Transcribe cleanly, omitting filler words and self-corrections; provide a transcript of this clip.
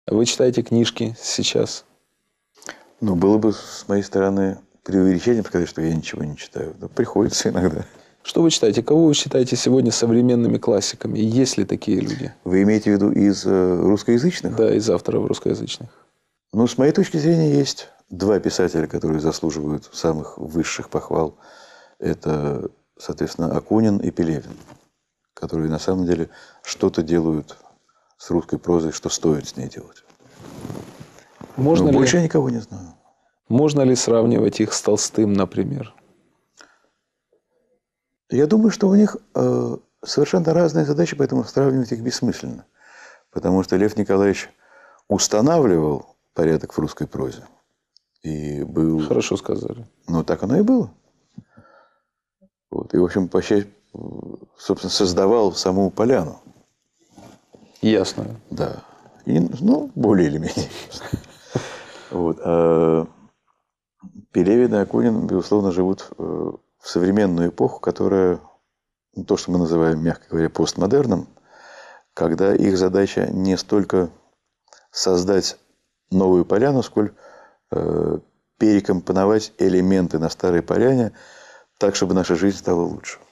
Вы читаете книжки сейчас? Ну, было бы с моей стороны преувеличением сказать, что я ничего не читаю. Но приходится иногда. Что вы читаете? Кого вы считаете сегодня современными классиками? Есть ли такие люди? Вы имеете в виду из русскоязычных? Да, из авторов русскоязычных. Ну, с моей точки зрения, есть два писателя, которые заслуживают самых высших похвал. Это, соответственно, Акунин и Пелевин, которые на самом деле что-то делают с русской прозой, что стоит с ней делать. Можно Но ли, больше я никого не знаю. можно ли сравнивать их с Толстым, например? Я думаю, что у них совершенно разные задачи, поэтому сравнивать их бессмысленно. Потому что Лев Николаевич устанавливал порядок в русской прозе. И был... Хорошо сказали. Ну, так оно и было. Вот. И, в общем, собственно, создавал саму поляну. Ясно. Да. И, ну, более или менее. Вот. А Пелевин и Акунин, безусловно, живут в современную эпоху, которая, то, что мы называем, мягко говоря, постмодерном, когда их задача не столько создать новую поляну, сколь перекомпоновать элементы на старой поляне так, чтобы наша жизнь стала лучше.